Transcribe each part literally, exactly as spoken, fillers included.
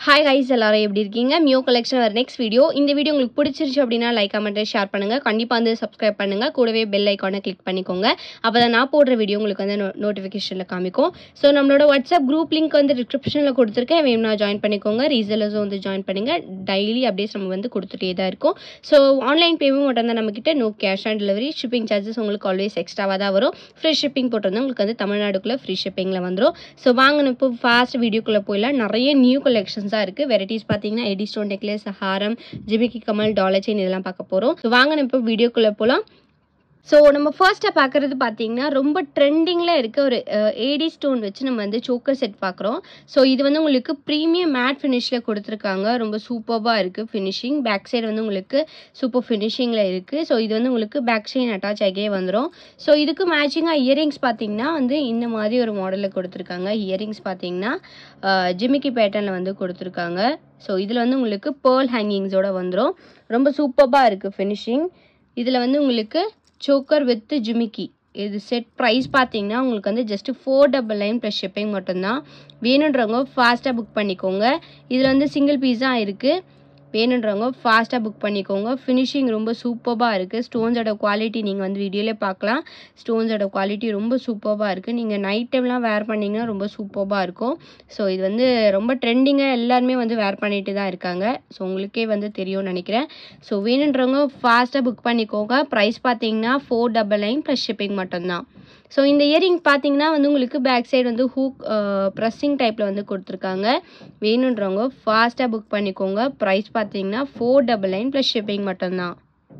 Hi guys, எல்லாரும் எப்படி இருக்கீங்க? மியோ கலெக்ஷன் வர நெக்ஸ்ட் வீடியோ. இந்த வீடியோ உங்களுக்கு பிடிச்சிருச்சு அப்படினா லைக் கமெண்ட் ஷேர் பண்ணுங்க. கண்டிப்பா வந்து Subscribe பண்ணுங்க. கூடவே பெல் ஐகானை கிளிக் பண்ணிக்கோங்க. அப்பதான் நான் போடுற வீடியோ உங்களுக்கு வந்து நோட்டிஃபிகேஷன்ல காமிக்கும். சோ நம்மளோட WhatsApp group link வந்து descriptionல கொடுத்திருக்கேன். வேணும்னா ஜாயின் பண்ணிக்கோங்க. ரீசெல்லர்ஸ் வந்து ஜாயின் பண்ணுங்க. டெய்லி அப்டேட்ஸ் நம்ம வந்து கொடுத்துட்டே தான் இருக்கோம். சோ ஆன்லைன் பேமெண்ட் மட்டும் தான் நம்மகிட்ட no cash on delivery. Shipping charges உங்களுக்கு ஆல்வேஸ் எக்ஸ்ட்ராவா தான் வரும். ஃப்ரீ ஷிப்பிங் போட்டுருந்தா உங்களுக்கு வந்து தமிழ்நாடுக்குள்ள ஃப்ரீ ஷிப்பிங்ல வந்துரும். சோ வாங்க இப்போ ஃபாஸ்ட் வீடியோக்குள்ள போயிடலாம். நிறைய நியூ கலெக்ஷன்ஸ் இருக்கு. வெரைட்டிஸ் பாத்தீங்கன்னா எடி ஸ்டோன் நெக்லஸ், ஹாரம், ஜிமிக்கி கமல், டாலர் செயின் இதெல்லாம் பார்க்க போறோம். சோ வாங்க நம்ம இப்போ வீடியோக்குள்ள போலாம். ஸோ நம்ம ஃபர்ஸ்ட்டாக பார்க்குறது பார்த்தீங்கன்னா ரொம்ப ட்ரெண்டிங்கில் இருக்க ஒரு ஏடி ஸ்டோன் வச்சு நம்ம வந்து சோக்கர் செட் பார்க்குறோம். ஸோ இது வந்து உங்களுக்கு ப்ரீமியம் மேட் ஃபினிஷில் கொடுத்துருக்காங்க. ரொம்ப சூப்பராக இருக்குது ஃபினிஷிங். பேக் சைடு வந்து உங்களுக்கு சூப்பர் ஃபினிஷிங்கில் இருக்குது. ஸோ இது வந்து உங்களுக்கு பேக் செயின் அட்டாச் ஆகியே வந்துடும். ஸோ இதுக்கு மேட்சிங்காக இயரிங்ஸ் பார்த்தீங்கன்னா வந்து இந்த மாதிரி ஒரு மாடலில் கொடுத்துருக்காங்க. இயரிங்ஸ் பார்த்தீங்கன்னா ஜிமிக்கி பேட்டர்னில் வந்து கொடுத்துருக்காங்க. ஸோ இதில் வந்து உங்களுக்கு பேர்ல் ஹேங்கிங்ஸோட வந்துடும். ரொம்ப சூப்பராக இருக்குது ஃபினிஷிங். இதில் வந்து உங்களுக்கு சோக்கர் வித் ஜிமிக்கி இது செட் ப்ரைஸ் பார்த்தீங்கன்னா உங்களுக்கு வந்து just four double nine plus shipping மட்டும்தான். வேணுன்றவங்க ஃபாஸ்ட்டாக புக் பண்ணிக்கோங்க. இதில் வந்து சிங்கிள் பீஸ் தான் இருக்குது. வேணுன்றவங்க ஃபாஸ்ட்டாக புக் பண்ணிக்கோங்க. ஃபினிஷிங் ரொம்ப சூப்பராக இருக்குது. ஸ்டோன்ஸோட குவாலிட்டி நீங்கள் வந்து வீடியோலே பார்க்கலாம். ஸ்டோன்ஸோட குவாலிட்டி ரொம்ப சூப்பராக இருக்குது. நீங்கள் நைட் டைம்லாம் வேர் பண்ணிங்கன்னா ரொம்ப சூப்பராக இருக்கும். ஸோ இது வந்து ரொம்ப ட்ரெண்டிங்காக எல்லாருமே வந்து வேர் பண்ணிட்டு தான் இருக்காங்க. ஸோ உங்களுக்கே வந்து தெரியும்னு நினைக்கிறேன். ஸோ வேணுன்றவங்க ஃபாஸ்ட்டாக புக் பண்ணிக்கோங்க. ப்ரைஸ் பார்த்தீங்கன்னா four double nine plus shipping மட்டும்தான். ஸோ இந்த இயரிங் பார்த்தீங்கன்னா வந்து உங்களுக்கு பேக் சைடு வந்து ஹூக் ப்ரெஸ்ஸிங் டைப்பில் வந்து கொடுத்துருக்காங்க. வேணுன்றவங்க ஃபாஸ்ட்டாக புக் பண்ணிக்கோங்க. ப்ரைஸ் பார்த்தீங்கன்னா four double nine plus shipping மட்டும்தான்.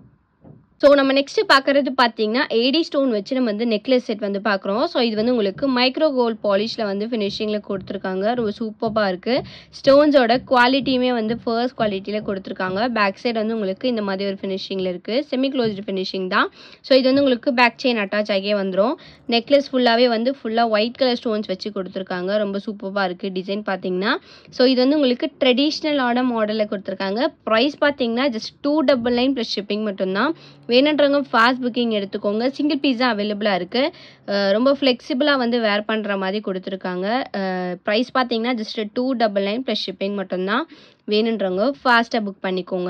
ஸோ நம்ம நெக்ஸ்ட் பார்க்குறது பார்த்தீங்கன்னா ஏடி ஸ்டோன் வச்சு நம்ம வந்து நெக்லஸ் செட் வந்து பார்க்குறோம். ஸோ இது வந்து உங்களுக்கு மைக்ரோ கோல்ட் பாலிஷில் வந்து ஃபினிஷிங்கில் கொடுத்துருக்காங்க. ரொம்ப சூப்பராக இருக்குது. ஸ்டோன்ஸோட குவாலிட்டியுமே வந்து ஃபர்ஸ்ட் குவாலிட்டியில் கொடுத்துருக்காங்க. பேக் சைடு வந்து உங்களுக்கு இந்த மாதிரி ஒரு ஃபினிஷிங்கில் இருக்குது. செமி க்ளோஸ்டு ஃபினிஷிங் தான். ஸோ இது வந்து உங்களுக்கு பேக் செயின் அட்டாச் ஆகியே வந்துடும். நெக்லஸ் ஃபுல்லாகவே வந்து ஃபுல்லாக ஒயிட் கலர் ஸ்டோன்ஸ் வச்சு கொடுத்துருக்காங்க. ரொம்ப சூப்பராக இருக்குது டிசைன் பார்த்தீங்கன்னா. ஸோ இது வந்து உங்களுக்கு ட்ரெடிஷ்னலான மாடலில் கொடுத்துருக்காங்க. ப்ரைஸ் பார்த்தீங்கன்னா just two double nine plus shipping மட்டும்தான். வேணுன்றவங்க ஃபாஸ்ட் புக்கிங் எடுத்துக்கோங்க. சிங்கிள் பீஸ் தான் அவைலபிளாக இருக்குது. ரொம்ப ஃப்ளெக்சிபிளாக வந்து வேர் பண்ணுற மாதிரி கொடுத்துருக்காங்க. ப்ரைஸ் பார்த்தீங்கன்னா just two double nine plus shipping மட்டும்தான். வேணுன்றவங்க ஃபாஸ்ட்டாக புக் பண்ணிக்கோங்க.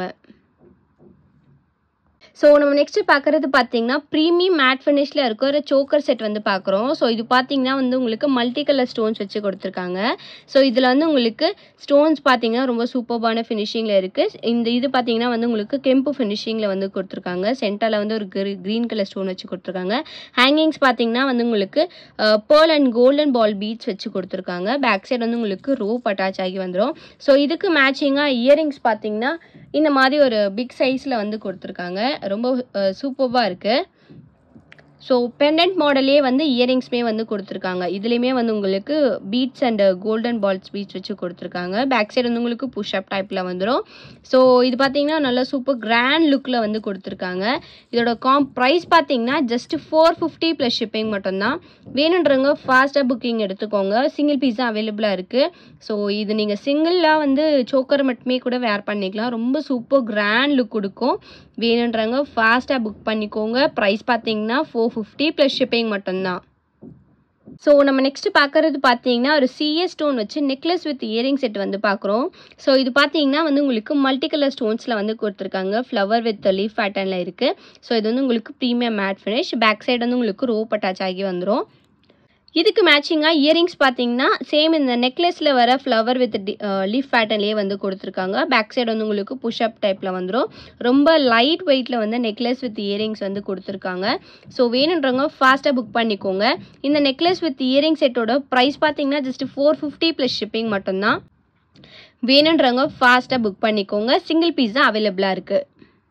ஸோ நம்ம நெக்ஸ்ட் பார்க்குறது பார்த்தீங்கன்னா ப்ரீமியம் மேட் ஃபினிஷில் இருக்க ஒரு சோக்கர் செட் வந்து பார்க்குறோம். ஸோ இது பார்த்தீங்கன்னா வந்து உங்களுக்கு மல்டி கலர் ஸ்டோன்ஸ் வச்சு கொடுத்துருக்காங்க. ஸோ இதில் வந்து உங்களுக்கு ஸ்டோன்ஸ் பார்த்தீங்கன்னா ரொம்ப சூப்பரான ஃபினிஷிங்கில் இருக்குது. இந்த இது பார்த்தீங்கன்னா வந்து உங்களுக்கு கெம்பு ஃபினிஷிங்கில் வந்து கொடுத்துருக்காங்க. சென்டரில் வந்து ஒரு க்ரீன் கலர் ஸ்டோன் வச்சு கொடுத்துருக்காங்க. ஹேங்கிங்ஸ் பார்த்தீங்கன்னா வந்து உங்களுக்கு pearl and golden ball beads வச்சு கொடுத்துருக்காங்க. பேக் சைடு வந்து உங்களுக்கு ரோப் அட்டாச் ஆகி வந்துடும். ஸோ இதுக்கு மேட்சிங்காக இயரிங்ஸ் பார்த்தீங்கன்னா இந்த மாதிரி ஒரு பிக் சைஸில் வந்து கொடுத்துருக்காங்க. ரொம்ப சூப்பராக இருக்குது. ஸோ பெண்டன்ட் மாடலே வந்து இயரிங்ஸ்மே வந்து கொடுத்துருக்காங்க. இதுலேயுமே வந்து உங்களுக்கு beads and golden balls beads வச்சு கொடுத்துருக்காங்க. பேக் சைடு வந்து உங்களுக்கு புஷ்அப் டைப்பில் வந்துடும். ஸோ இது பார்த்தீங்கன்னா நல்லா சூப்பர் கிராண்ட் லுக்கில் வந்து கொடுத்துருக்காங்க. இதோட காம் ப்ரைஸ் பார்த்தீங்கன்னா just four fifty plus shipping மட்டும்தான். வேணுன்றவங்க ஃபாஸ்ட்டாக புக்கிங் எடுத்துக்கோங்க. சிங்கிள் பீஸ் தான் அவைலபிளாக இருக்குது. ஸோ இது நீங்கள் சிங்கிளாக வந்து சோக்கர் மட்டுமே கூட வேர் பண்ணிக்கலாம். ரொம்ப சூப்பர் கிராண்ட் லுக் கொடுக்கும். வேணுன்றவங்க ஃபாஸ்ட்டாக புக் பண்ணிக்கோங்க. ப்ரைஸ் பார்த்தீங்கன்னா ஃபோர் ஃபிஃப்டி ப்ளஸ் ஷிப்பிங் மட்டும்தான். ஸோ நம்ம நெக்ஸ்ட் பார்க்குறது பார்த்தீங்கன்னா ஒரு சிஎஸ் ஸ்டோன் வச்சு நெக்லஸ் வித் இயரிங் செட் வந்து பார்க்குறோம். ஸோ இது பார்த்தீங்கன்னா வந்து உங்களுக்கு மல்டி கலர் ஸ்டோன்ஸில் வந்து கொடுத்துருக்காங்க. ஃப்ளவர் வித் லீஃப் பேட்டர்னில் இருக்குது. ஸோ இது வந்து உங்களுக்கு premium matte finish. Back side வந்து உங்களுக்கு ரோப் அட்டாச் ஆகி வந்துடும். இதுக்கு மேட்சிங்காக இயரிங்ஸ் பார்த்தீங்கன்னா சேம் இந்த நெக்லஸில் வர ஃப்ளவர் வித் லீஃப் பேட்டர்ன்லேயே வந்து கொடுத்துருக்காங்க. பேக் சைடு வந்து உங்களுக்கு புஷ்அப் டைப்பில் வந்துடும். ரொம்ப லைட் வெயிட்டில் வந்து நெக்லஸ் வித் இயரிங்ஸ் வந்து கொடுத்துருக்காங்க. ஸோ வேணுன்றவங்க ஃபாஸ்ட்டாக புக் பண்ணிக்கோங்க. இந்த நெக்லஸ் வித் இயரிங் செட்டோட ப்ரைஸ் பார்த்தீங்கன்னா just four fifty plus shipping மட்டும்தான். வேணுன்றவங்க ஃபாஸ்ட்டாக புக் பண்ணிக்கோங்க. சிங்கிள் பீஸ் தான் அவைலபிளாக இருக்குது.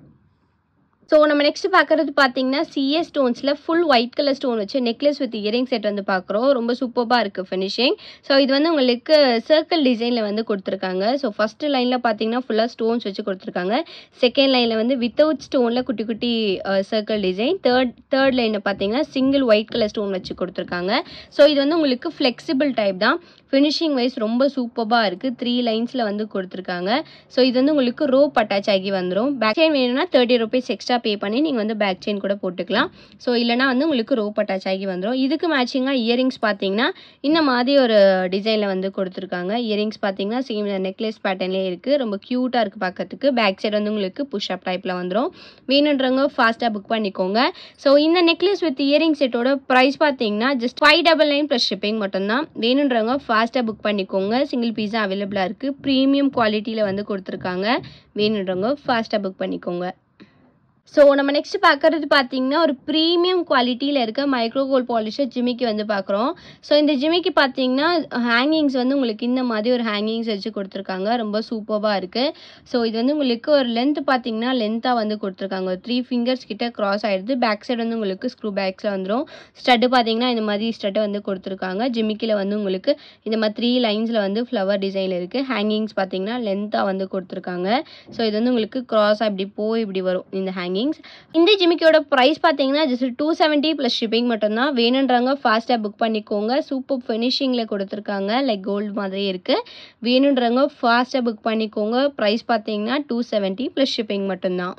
ஸோ நம்ம நெக்ஸ்ட் பார்க்குறது பார்த்தீங்கன்னா சிஎஸ் ஸ்டோன்ஸில் ஃபுல் ஒயிட் கலர் ஸ்டோன் வச்சு நெக்லஸ் வித் இயரிங் செட் வந்து பார்க்குறோம். ரொம்ப சூப்பராக இருக்குது ஃபினிஷிங். ஸோ இது வந்து உங்களுக்கு சர்க்கிள் டிசைனில் வந்து கொடுத்துருக்காங்க. ஸோ ஃபஸ்ட்டு லைனில் பார்த்தீங்கன்னா ஃபுல்லாக ஸ்டோன்ஸ் வச்சு கொடுத்துருக்காங்க. செகண்ட் லைனில் வந்து வித்தவுட் ஸ்டோனில் குட்டி குட்டி சர்க்கிள் டிசைன். தேர்ட் தேர்ட் லைனில் பார்த்தீங்கன்னா சிங்கிள் ஒயிட் கலர் ஸ்டோன் வச்சு கொடுத்துருக்காங்க. ஸோ இது வந்து உங்களுக்கு ஃப்ளெக்சிபிள் டைப் தான். ஃபினிஷிங் வைஸ் ரொம்ப சூப்பராக இருக்குது. த்ரீ லைன்ஸில் வந்து கொடுத்துருக்காங்க. ஸோ இது வந்து உங்களுக்கு ரோப் அட்டாச் ஆகி வந்துடும். பேக் செயின் வேணும்னா தேர்ட்டி ருபீஸ் எக்ஸ்ட்ரா பே பண்ணி நீங்கள் வந்து பேக் செயின் கூட போட்டுக்கலாம். ஸோ இல்லைனா வந்து உங்களுக்கு ரோப் அட்டாச் ஆகி வந்துடும். இதுக்கு மேட்சிங்காக இயரிங்ஸ் பார்த்தீங்கன்னா இந்த மாதிரி ஒரு டிசைனில் வந்து கொடுத்துருக்காங்க. இயரிங்ஸ் பார்த்தீங்கன்னா சேம் நெக்லஸ் பேட்டர்ன்லேயே இருக்குது. ரொம்ப க்யூட்டாக இருக்குது பார்க்கறதுக்கு. பேக் சைடு வந்து உங்களுக்கு புஷ் அப் டைப்பில் வந்துடும். வேணுன்றவங்க ஃபாஸ்ட்டாக புக் பண்ணிக்கோங்க. ஸோ இந்த நெக்லஸ் வித் இயரிங் செட்டோட ப்ரைஸ் பார்த்தீங்கன்னா just five double nine plus shipping மட்டும்தான். வேணுன்றவங்க ஃபாஸ்ட்டாக புக் பண்ணிக்கோங்க. சிங்கிள் பீஸாக அவைலபிளாக இருக்குது. ப்ரீமியம் குவாலிட்டியில் வந்து கொடுத்துருக்காங்க. வேணுன்றவங்க ஃபாஸ்ட்டாக புக் பண்ணிக்கோங்க. ஸோ நம்ம நெக்ஸ்ட் பார்க்குறது பார்த்தீங்கன்னா ஒரு ப்ரீமியம் குவாலிட்டியில் இருக்க மைக்ரோ கோல்ட் பாலிஷர் ஜிமிக்கி வந்து பார்க்குறோம். ஸோ இந்த ஜிமிக்கி பார்த்தீங்கன்னா ஹேங்கிங்ஸ் வந்து உங்களுக்கு இந்த மாதிரி ஒரு ஹேங்கிங்ஸ் வச்சு கொடுத்துருக்காங்க. ரொம்ப சூப்பராக இருக்குது. ஸோ இது வந்து உங்களுக்கு ஒரு லென்த் பார்த்தீங்கன்னா லென்த்தாக வந்து கொடுத்துருக்காங்க. ஒரு த்ரீ ஃபிங்கர்ஸ் கிட்ட க்ராஸ் ஆகிடுது. பேக் சைடு வந்து உங்களுக்கு ஸ்க்ரூ பேக்ஸில் வந்துடும். ஸ்டட்டு பார்த்தீங்கன்னா இந்த மாதிரி ஸ்டட்டு வந்து கொடுத்துருக்காங்க. ஜிமிக்கியில் வந்து உங்களுக்கு இந்த மாதிரி த்ரீ லைன்ஸில் வந்து ஃப்ளவர் டிசைனில் இருக்குது. ஹேங்கிங்ஸ் பார்த்தீங்கன்னா லென்த்தாக வந்து கொடுத்துருக்காங்க. ஸோ இது வந்து உங்களுக்கு க்ராஸாக இப்படி போய் இப்படி வரும் இந்த ஹேங்கிங். இந்த ஜிமிக்கியோட பிரைஸ் பார்த்தீங்கன்னா just two seventy plus shipping மட்டும்தான். வேணுன்றாங்க ஃபாஸ்ட்டாக புக் பண்ணிக்கோங்க. சூப்பர் ஃபினிஷிங்கில் கொடுத்துருக்காங்க. லைக் கோல்டு மாதிரி இருக்குது. வேணுன்றவங்க ஃபாஸ்ட்டாக புக் பண்ணிக்கோங்க. ப்ரைஸ் பார்த்தீங்கன்னா டூ செவன்ட்டி ப்ளஸ் ஷிப்பிங் மட்டும்தான்.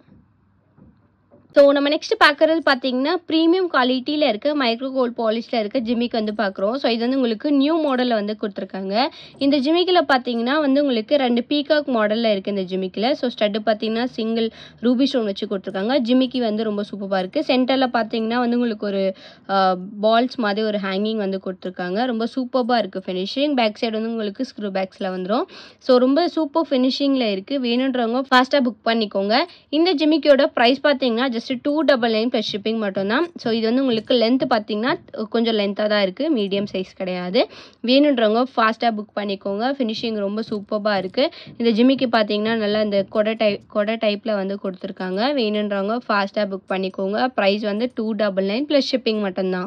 ஸோ நம்ம நெக்ஸ்ட் பார்க்குறது பார்த்தீங்கன்னா ப்ரீமியம் குவாலிட்டியில் இருக்க மைக்ரோ கோல்ட் பாலிஷில் இருக்க ஜிமிக் வந்து பார்க்குறோம். ஸோ இது வந்து உங்களுக்கு நியூ மாடலில் வந்து கொடுத்துருக்காங்க. இந்த ஜிமிக்கில் பார்த்தீங்கன்னா வந்து உங்களுக்கு ரெண்டு பீகாக் மாடலில் இருக்குது இந்த ஜிமிக்கில். ஸோ ஸ்டட்டு பார்த்தீங்கன்னா சிங்கிள் ரூபி ஸ்டோன் வச்சு கொடுத்துருக்காங்க. ஜிமிக்கி வந்து ரொம்ப சூப்பராக இருக்குது. சென்டரில் பார்த்தீங்கன்னா வந்து உங்களுக்கு ஒரு பால்ஸ் மாதிரி ஒரு ஹேங்கிங் வந்து கொடுத்துருக்காங்க. ரொம்ப சூப்பராக இருக்குது ஃபினிஷிங். பேக் சைடு வந்து உங்களுக்கு ஸ்க்ரூ பேக்ஸில் வந்துடும். ஸோ ரொம்ப சூப்பர் ஃபினிஷிங்கில் இருக்குது. வேணுன்றவங்க ஃபாஸ்ட்டாக புக் பண்ணிக்கோங்க. இந்த ஜிமிக்கியோட ப்ரைஸ் பார்த்தீங்கன்னா just two double nine plus shipping மட்டும்தான். ஸோ இது வந்து உங்களுக்கு லென்த் பார்த்தீங்கன்னா கொஞ்சம் லென்த்தாக தான் இருக்குது. மீடியம் சைஸ் கிடையாது. வேணுன்றவங்க ஃபாஸ்ட்டாக புக் பண்ணிக்கோங்க. ஃபினிஷிங் ரொம்ப சூப்பராக இருக்குது. இந்த ஜிமிக்கி பார்த்தீங்கன்னா நல்லா இந்த கொடை டைப் கொடை டைப்பில் வந்து கொடுத்துருக்காங்க. வேணுன்றவங்க ஃபாஸ்ட்டாக புக் பண்ணிக்கோங்க. ப்ரைஸ் வந்து two double nine plus shipping மட்டும்தான்.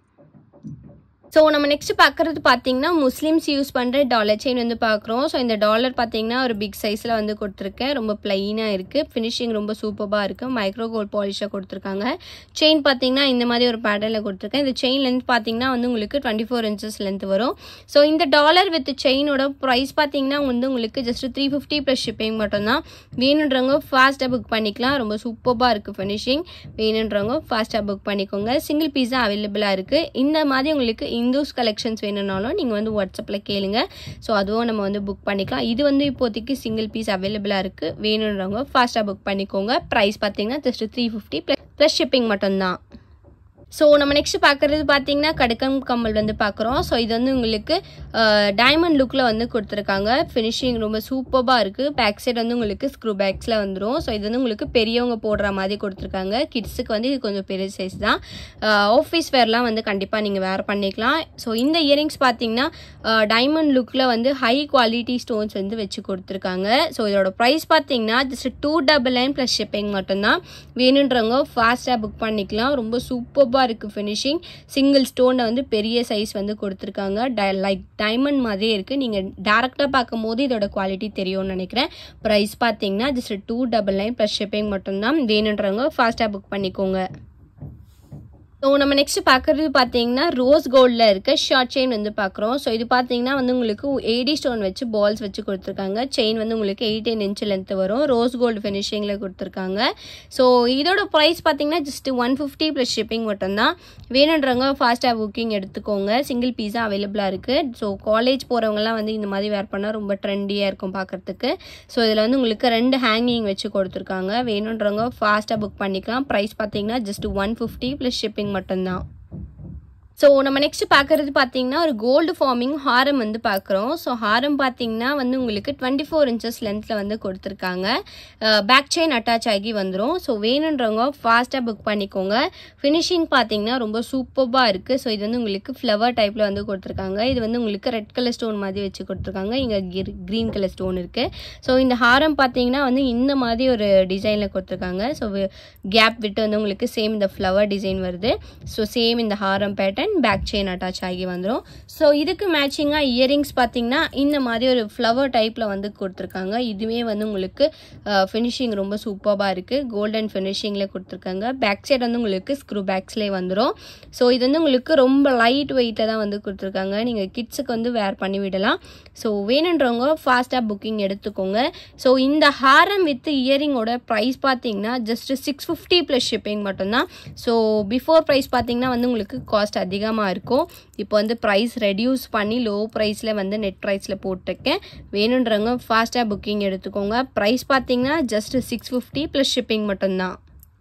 ஸோ நம்ம நெக்ஸ்ட் பார்க்குறது பார்த்தீங்கன்னா முஸ்லீம்ஸ் யூஸ் பண்ணுற டாலர் செயின் வந்து பார்க்குறோம். ஸோ இந்த டாலர் பார்த்தீங்கன்னா ஒரு பிக் சைஸில் வந்து கொடுத்துருக்கேன். ரொம்ப பிளைனாக இருக்குது. ஃபினிஷிங் ரொம்ப சூப்பராக இருக்குது. மைக்ரோ கோல்ட் பாலிஷாக கொடுத்துருக்காங்க. செயின் பார்த்தீங்கன்னா இந்த மாதிரி ஒரு பேட்டர்னில் கொடுத்துருக்கேன். இந்த செயின் லென்த் பார்த்தீங்கன்னா வந்து உங்களுக்கு டுவெண்ட்டி ஃபோர் இன்ச்சஸ் லென்த் வரும். ஸோ இந்த டாலர் வித் செயினோட ப்ரைஸ் பார்த்தீங்கன்னா வந்து உங்களுக்கு just three fifty plus shipping மட்டும்தான். வேணுன்றவங்க ஃபாஸ்ட்டாக புக் பண்ணிக்கலாம். ரொம்ப சூப்பராக இருக்குது ஃபினிஷிங். வேணுன்றவங்க ஃபாஸ்ட்டாக புக் பண்ணிக்கோங்க. சிங்கிள் பீஸாக அவைலபிளாக இருக்குது. இந்த மாதிரி உங்களுக்கு இந்துஸ் கலெக்ஷன்ஸ் வேணும்னாலும் நீங்கள் வந்து வாட்ஸ்அப்பில் கேளுங்க. ஸோ அதுவும் நம்ம வந்து புக் பண்ணிக்கலாம். இது வந்து இப்போதைக்கு சிங்கிள் பீஸ் அவைலபிளாக இருக்குது. வேணுன்றவங்க ஃபாஸ்ட்டாக புக் பண்ணிக்கோங்க. ப்ரைஸ் பார்த்தீங்கன்னா just three fifty plus plus shipping மட்டும்தான். ஸோ நம்ம நெக்ஸ்ட் பார்க்குறது பார்த்தீங்கன்னா கடுக்கம் கம்மல் வந்து பார்க்குறோம். ஸோ இது வந்து உங்களுக்கு டைமண்ட் லுக்கில் வந்து கொடுத்துருக்காங்க. ஃபினிஷிங் ரொம்ப சூப்பராக இருக்குது. பேக் சைடு வந்து உங்களுக்கு ஸ்க்ரூ பேக்ஸில் வந்துடும். ஸோ இது வந்து உங்களுக்கு பெரியவங்க போடுற மாதிரி கொடுத்துருக்காங்க. கிட்ஸுக்கு வந்து இது கொஞ்சம் பெரிய சைஸ் தான். ஆஃபீஸ் வேர்லாம் வந்து கண்டிப்பாக நீங்கள் வேர் பண்ணிக்கலாம். ஸோ இந்த இயரிங்ஸ் பார்த்தீங்கன்னா டைமண்ட் லுக்கில் வந்து ஹை குவாலிட்டி ஸ்டோன்ஸ் வந்து வச்சு கொடுத்துருக்காங்க. ஸோ இதோட ப்ரைஸ் பார்த்தீங்கன்னா just two double nine plus shipping மட்டும்தான். வேணுன்றவங்க ஃபாஸ்ட்டாக புக் பண்ணிக்கலாம். ரொம்ப சூப்பராக இருக்கு ஃபினிஷிங். சிங்கிள் ஸ்டோன்ல வந்து பெரிய சைஸ் வந்து கொடுத்துருக்காங்க. லைக் டைமண்ட் மாதிரியே இருக்கு. நீங்க டைரக்டா பார்க்கும் போது இதோட குவாலிட்டி தெரியும்னு நினைக்கிறேன். பிரைஸ் பார்த்தீங்கன்னா just two double nine plus shipping மட்டும்தான். வேணுன்றவங்க ஃபாஸ்டா புக் பண்ணிக்கோங்க. ஸோ நம்ம நெக்ஸ்ட் பார்க்குறது பார்த்தீங்கன்னா ரோஸ் கோல்டில் இருக்க ஷார்ட் செயின் வந்து பார்க்குறோம். ஸோ இது பார்த்தீங்கன்னா வந்து உங்களுக்கு ஏடி ஸ்டோன் வச்சு பால்ஸ் வச்சு கொடுத்துருக்காங்க. செயின் வந்து உங்களுக்கு எயிட்டீன் இன்ச் லென்த் வரும். ரோஸ் கோல்டு ஃபினிஷிங்கில் கொடுத்துருக்காங்க. ஸோ இதோட ப்ரைஸ் பார்த்தீங்கன்னா just one fifty plus shipping மட்டும்தான். வேணுன்றவங்க ஃபாஸ்ட்டாக புக்கிங் எடுத்துக்கோங்க. சிங்கிள் பீஸாக அவைலபிளாக இருக்குது. ஸோ காலேஜ் போகிறவங்கலாம் வந்து இந்த மாதிரி வேர் பண்ணால் ரொம்ப ட்ரெண்டியாக இருக்கும் பார்க்குறதுக்கு. ஸோ இதில் வந்து உங்களுக்கு ரெண்டு ஹேங்கிங் வச்சு கொடுத்துருக்காங்க. வேணுன்றவங்க ஃபாஸ்ட்டாக புக் பண்ணிக்கலாம். ப்ரைஸ் பார்த்தீங்கன்னா just one fifty plus shipping மட்டும்தான். ஸோ நம்ம நெக்ஸ்ட் பார்க்குறது பார்த்தீங்கன்னா ஒரு கோல்டு ஃபார்மிங் ஹாரம் வந்து பார்க்குறோம். ஸோ ஹாரம் பார்த்தீங்கன்னா வந்து உங்களுக்கு டுவெண்ட்டி ஃபோர் இன்ச்சஸ் லென்த்தில் வந்து கொடுத்துருக்காங்க. பேக் செயின் அட்டாச் ஆகி வந்துடும். ஸோ வேணுன்றவங்க ஃபாஸ்ட்டாக புக் பண்ணிக்கோங்க. ஃபினிஷிங் பார்த்தீங்கன்னா ரொம்ப சூப்பராக இருக்குது. ஸோ இது வந்து உங்களுக்கு ஃப்ளவர் டைப்பில் வந்து கொடுத்துருக்காங்க. இது வந்து உங்களுக்கு ரெட் கலர் ஸ்டோன் மாதிரி வச்சு கொடுத்துருக்காங்க. இங்கே க்ரீன் கலர் ஸ்டோன் இருக்குது. ஸோ இந்த ஹாரம் பார்த்தீங்கன்னா வந்து இந்த மாதிரி ஒரு டிசைனில் கொடுத்துருக்காங்க. ஸோ கேப் விட்டு வந்து உங்களுக்கு சேம் இந்த ஃப்ளவர் டிசைன் வருது. ஸோ சேம் இந்த ஹாரம் pattern and back chain attach ஆகி வந்துடும். ஸோ இதுக்கு மேட்சிங்காக இயரிங்ஸ் பார்த்தீங்கன்னா இந்த மாதிரி ஒரு ஃப்ளவர் டைப்பில் வந்து கொடுத்துருக்காங்க. இதுவே வந்து உங்களுக்கு ஃபினிஷிங் ரொம்ப சூப்பராக இருக்குது. கோல்டன் ஃபினிஷிங்கில் கொடுத்துருக்காங்க. பேக் சைடு வந்து உங்களுக்கு ஸ்க்ரூ பேக்ஸ்லேயே வந்துடும். ஸோ இது வந்து உங்களுக்கு ரொம்ப லைட் வெயிட்டாக தான் வந்து கொடுத்துருக்காங்க. நீங்கள் கிட்ஸுக்கு வந்து வேர் பண்ணி விடலாம். ஸோ வேணுன்றவங்க ஃபாஸ்ட்டாக புக்கிங் எடுத்துக்கோங்க. ஸோ இந்த ஹாரம் வித் இயரிங்கோட ப்ரைஸ் பார்த்தீங்கன்னா just six fifty plus shipping மட்டும்தான். ஸோ பிஃபோர் ப்ரைஸ் பார்த்தீங்கன்னா வந்து உங்களுக்கு காஸ்ட் அதிகமாக இருக்கும். இப்போ வந்து ப்ரைஸ் ரெடியூஸ் பண்ணி லோ ப்ரைஸில் வந்து நெட் ப்ரைஸில் போட்டிருக்கேன். வேணுன்றவங்க ஃபாஸ்ட்டாக புக்கிங் எடுத்துக்கோங்க. ப்ரைஸ் பார்த்தீங்கன்னா just six fifty plus shipping மட்டும்தான்.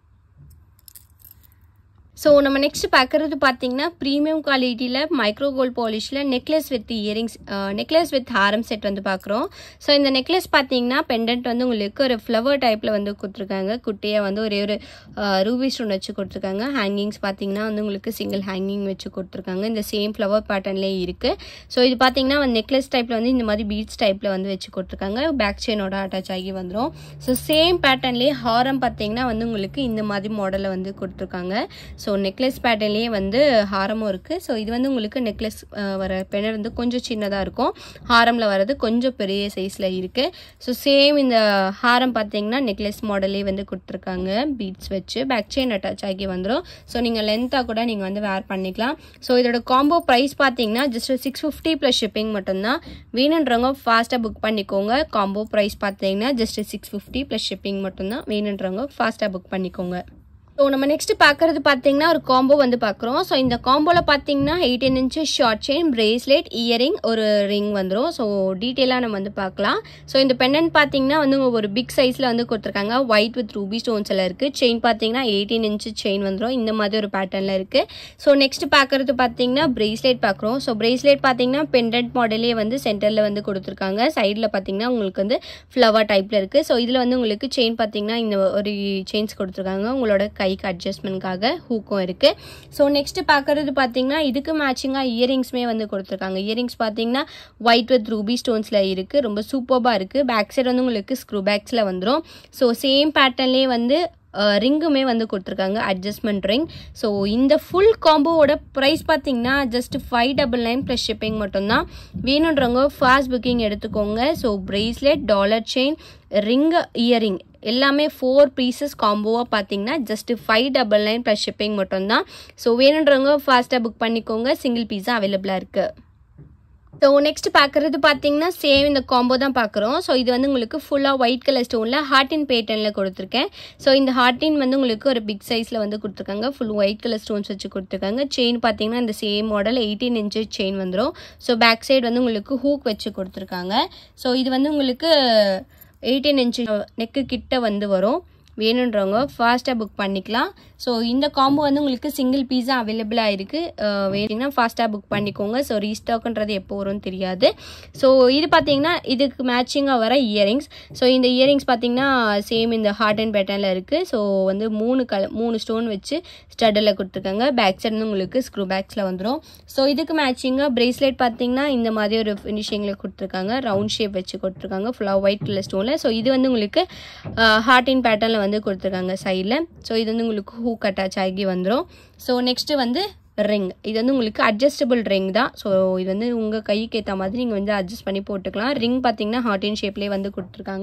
ஸோ நம்ம நெக்ஸ்ட் பார்க்குறது பார்த்தீங்கன்னா ப்ரீமியம் குவாலிட்டியில் மைக்ரோ கோல்ட் பாலிஷில் necklace with earrings necklace with ஹாரம் செட் வந்து பார்க்குறோம். ஸோ இந்த நெக்லஸ் பார்த்தீங்கன்னா பெண்டன்ட் வந்து உங்களுக்கு ஒரு ஃப்ளவர் டைப்பில் வந்து கொடுத்துருக்காங்க. குட்டியாக வந்து ஒரே ஒரு ரூபி ஸ்டோன் வச்சு கொடுத்துருக்காங்க. ஹேங்கிங்ஸ் பார்த்தீங்கன்னா வந்து உங்களுக்கு சிங்கிள் ஹேங்கிங் வச்சு கொடுத்துருக்காங்க. இந்த சேம் ஃப்ளவர் பேட்டர்ன்லேயே இருக்குது. ஸோ இது பார்த்தீங்கன்னா வந்து நெக்லஸ் டைப்பில் வந்து இந்த மாதிரி பீட்ஸ் டைப்பில் வந்து வச்சு கொடுத்துருக்காங்க. பேக் செயினோட அட்டாச் ஆகி வந்துடும். ஸோ சேம் பேட்டர்ன்லேயே ஹாரம் பார்த்தீங்கன்னா வந்து உங்களுக்கு இந்த மாதிரி மாடலில் வந்து கொடுத்துருக்காங்க. ஸோ ஸோ நெக்லஸ் பேட்டர்ன்லேயே வந்து ஹாரமும் இருக்குது. ஸோ இது வந்து உங்களுக்கு நெக்லஸ் வர பெனர் வந்து கொஞ்சம் சின்னதாக இருக்கும். ஹாரமில் வர்றது கொஞ்சம் பெரிய சைஸில் இருக்குது. ஸோ சேம் இந்த ஹாரம் பார்த்தீங்கன்னா நெக்லஸ் மாடலே வந்து கொடுத்துருக்காங்க. பீட்ஸ் வச்சு பேக் செயின் அட்டாச் ஆகி வந்துடும். ஸோ நீங்கள் லென்த்தாக கூட நீங்கள் வந்து வேர் பண்ணிக்கலாம். ஸோ இதோட காம்போ ப்ரைஸ் பார்த்தீங்கன்னா just six fifty plus shipping மட்டும்தான். வேணுன்றவங்க ஃபாஸ்ட்டாக புக் பண்ணிக்கோங்க. காம்போ ப்ரைஸ் பார்த்தீங்கன்னா just six fifty plus shipping மட்டும்தான். வேணுன்றவங்க ஃபாஸ்ட்டாக புக் பண்ணிக்கோங்க. ஸோ நம்ம நெக்ஸ்ட் பார்க்குறது பார்த்தீங்கன்னா ஒரு காம்போ வந்து பார்க்குறோம். ஸோ இந்த காம்போவில் பார்த்தீங்கன்னா eighteen inch short chain, bracelet, earring, ஒரு ரிங் வந்துடும். ஸோ டீட்டெயிலாக நம்ம வந்து பார்க்கலாம். ஸோ இந்த பெண்டன்ட் பார்த்தீங்கன்னா வந்து ஒரு பிக் சைஸில் வந்து கொடுத்துருக்காங்க. ஒயிட் வித் ரூபி ஸ்டோன்ஸ் எல்லாம் இருக்குது. செயின் பார்த்தீங்கன்னா எயிட்டீன் இன்ச்சு செயின் வந்துடும். இந்த மாதிரி ஒரு பேட்டர்னில் இருக்குது. ஸோ நெக்ஸ்ட் பார்க்குறது பார்த்தீங்கன்னா பிரேஸ்லெட் பார்க்குறோம். ஸோ பிரேஸ்லெட் பார்த்தீங்கன்னா பெண்டன்ட் மாடலே வந்து சென்டரில் வந்து கொடுத்துருக்காங்க. சைடில் பார்த்தீங்கன்னா உங்களுக்கு வந்து ஃப்ளவர் டைப்பில் இருக்குது. ஸோ இதில் வந்து உங்களுக்கு செயின் பார்த்தீங்கன்னா இந்த ஒரு செயின்ஸ் கொடுத்துருக்காங்க. உங்களோட கை அட்ஜஸ்ட்மெண்ட்காக ஹூக்கும் இருக்கு. ஸோ நெக்ஸ்ட் பார்க்கறது பார்த்தீங்கன்னா இதுக்கு மேட்சிங்காக இயரிங்ஸ்மே வந்து கொடுத்துருக்காங்க. இயரிங்ஸ் பார்த்தீங்கன்னா ஒயிட் வித் ரூபி ஸ்டோன்ஸில் இருக்குது. ரொம்ப சூப்பராக இருக்குது. பேக் சைடு வந்து உங்களுக்கு ஸ்க்ரூ பேக்ஸில் வந்துடும். ஸோ சேம் பேட்டர்ன்லேயே வந்து ரிங்குமே வந்து கொடுத்துருக்காங்க, அட்ஜஸ்ட்மெண்ட் ரிங். ஸோ இந்த ஃபுல் காம்போவோட ப்ரைஸ் பார்த்தீங்கன்னா just five double nine plus shipping மட்டும்தான். வேணுன்றவங்க ஃபாஸ்ட் புக்கிங் எடுத்துக்கோங்க. So bracelet, dollar chain, ring, earring எல்லாமே ஃபோர் பீசஸ் காம்போவாக பார்த்தீங்கன்னா just five double nine plus shipping மட்டும்தான். ஸோ வேணுன்றவங்க ஃபாஸ்ட்டாக புக் பண்ணிக்கோங்க. சிங்கிள் பீஸா அவைலபிளாக இருக்குது. ஸோ நெக்ஸ்ட் பார்க்குறது பார்த்தீங்கன்னா சேம் இந்த காம்போ தான் பார்க்குறோம். ஸோ இது வந்து உங்களுக்கு ஃபுல்லாக ஒயிட் கலர் ஸ்டோனில் ஹார்டின் பேட்டர்னில் கொடுத்துருக்கேன். ஸோ இந்த ஹார்டின் வந்து உங்களுக்கு ஒரு பிக் சைஸில் வந்து கொடுத்துருக்காங்க. ஃபுல் ஒயிட் கலர் ஸ்டோன்ஸ் வச்சு கொடுத்துருக்காங்க. செயின் பார்த்தீங்கன்னா இந்த same model eighteen inch chain வந்துடும். ஸோ பேக் சைடு வந்து உங்களுக்கு ஹூக் வச்சு கொடுத்துருக்காங்க. ஸோ இது வந்து உங்களுக்கு எயிட்டீன் இன்ச்சு நெக்கு கிட்ட வந்து வரும். வேணுன்றவங்க ஃபாஸ்ட்டாக புக் பண்ணிக்கலாம். ஸோ இந்த காம்போ வந்து உங்களுக்கு சிங்கிள் பீஸா அவைலபிளாக இருக்குது. வேணுங்கன்னா ஃபாஸ்ட்டாக புக் பண்ணிக்கோங்க. ஸோ ரீஸ்டாக்ன்றது எப்போ வரும்னு தெரியாது. ஸோ இது பார்த்தீங்கன்னா இதுக்கு மேட்சிங்காக வர இயரிங்ஸ். ஸோ இந்த இயரிங்ஸ் பார்த்தீங்கன்னா சேம் இந்த ஹார்ட் அண்ட் பேட்டர்னில் இருக்குது. ஸோ வந்து மூணு கல மூணு ஸ்டோன் வச்சு ஸ்டட்டில் கொடுத்துருக்காங்க. பேக் சைடு உங்களுக்கு ஸ்க்ரூ பேக்ஸில் வந்துடும். ஸோ இதுக்கு மேட்சிங்காக பிரேஸ்லெட் பார்த்தீங்கன்னா இந்த மாதிரி ஒரு ஃபினிஷிங்கில் கொடுத்துருக்காங்க. ரவுண்ட் ஷேப் வச்சு கொடுத்துருக்காங்க ஃபுல்லாக ஒயிட் கலர் ஸ்டோனில். ஸோ இது வந்து உங்களுக்கு ஹார்ட் அண்ட் பேட்டர்னில் வந்து கொடுத்துருக்காங்க சைடில். ஸோ இது வந்து உங்களுக்கு ஹூக் அட்டாச் ஆகி வந்துடும். ஸோ நெக்ஸ்ட்டு வந்து ரிங். இது வந்து உங்களுக்கு அட்ஜஸ்டபிள் ரிங் தான். ஸோ இது வந்து உங்கள் கைக்கு ஏற்ற மாதிரி நீங்கள் வந்து அட்ஜஸ்ட் பண்ணி போட்டுக்கலாம். ரிங் பார்த்தீங்கன்னா ஹார்ட் அண்ட் ஷேப்லேயே வந்து கொடுத்துருக்காங்க.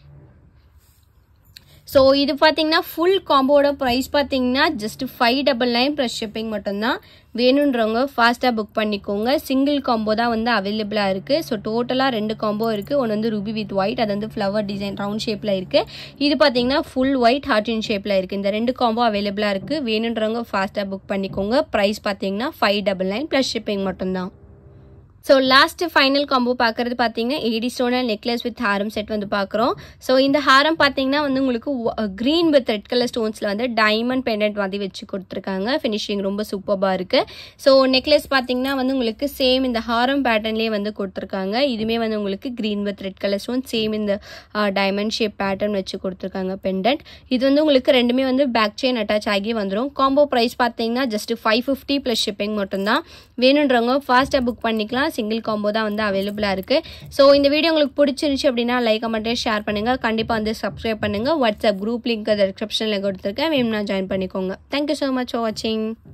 ஸோ இது பார்த்தீங்கன்னா ஃபுல் காம்போட ப்ரைஸ் பார்த்தீங்கன்னா just five double nine plus shipping மட்டும்தான். வேணுன்றவங்க ஃபாஸ்ட்டாக புக் பண்ணிக்கோங்க. சிங்கிள் காம்போ தான் வந்து அவைலபிளாக இருக்குது. ஸோ டோட்டலாக ரெண்டு காம்போ இருக்குது. ஒன்று வந்து ரூபி வித் ஒயிட், அது வந்து ஃப்ளவர் டிசைன் ரவுண்ட் ஷேப்பில் இருக்குது. இது பார்த்தீங்கன்னா ஃபுல் ஒயிட் ஹார்ட் இன் ஷேப்பில் இருக்குது. இந்த ரெண்டு காம்போ அவைலபிளாக இருக்குது. வேணுன்றவங்க ஃபாஸ்ட்டாக புக் பண்ணிக்கோங்க. ப்ரைஸ் பார்த்தீங்கன்னா five double nine plus shipping மட்டும்தான். ஸோ லாஸ்ட்டு ஃபைனல் காம்போ பார்க்குறது பார்த்தீங்கன்னா எயிட்டி ஸ்டோனர் நெக்லஸ் வித் ஹாரம் செட் வந்து பார்க்குறோம். ஸோ இந்த ஹாரம் பார்த்தீங்கன்னா வந்து உங்களுக்கு க்ரீன் வித் ரெட் கலர் ஸ்டோன்ஸில் வந்து டைமண்ட் பெண்டன்ட் மாதிரி வச்சு கொடுத்துருக்காங்க. ஃபினிஷிங் ரொம்ப சூப்பராக இருக்குது. ஸோ நெக்லஸ் பார்த்தீங்கன்னா வந்து உங்களுக்கு சேம் இந்த ஹாரம் பேட்டர்ன்லேயே வந்து கொடுத்துருக்காங்க. இதுவுமே வந்து உங்களுக்கு green with red colour stone same இந்த டைமண்ட் ஷேப் பேட்டர்ன் வச்சு கொடுத்துருக்காங்க பெண்டன்ட். இது வந்து உங்களுக்கு ரெண்டுமே வந்து பேக் செயின் அட்டாச் ஆகி வந்துடும். காம்போ ப்ரைஸ் பார்த்தீங்கன்னா just five fifty plus shipping மட்டும்தான். வேணுன்றவங்க ஃபாஸ்ட்டாக புக் பண்ணிக்கலாம். சிங்கிள் காம்போ தான் வந்து அவைலபிளாக இருக்குது. ஸோ இந்த வீடியோ உங்களுக்கு பிடிச்சிருந்துச்சு அப்படின்னா லைக் கமெண்ட்டே ஷேர் பண்ணுங்கள். கண்டிப்பாக வந்து சப்ஸ்கிரைப் பண்ணுங்கள். வாட்ஸ்அப் குரூப் லிங்க் டிஸ்கிரிப்ஷனில் கொடுத்துருக்கேன். வேணும்னா ஜாயின் பண்ணிக்கோங்க. தேங்க்யூ ஸோ மச் ஃபார் வாட்சிங்.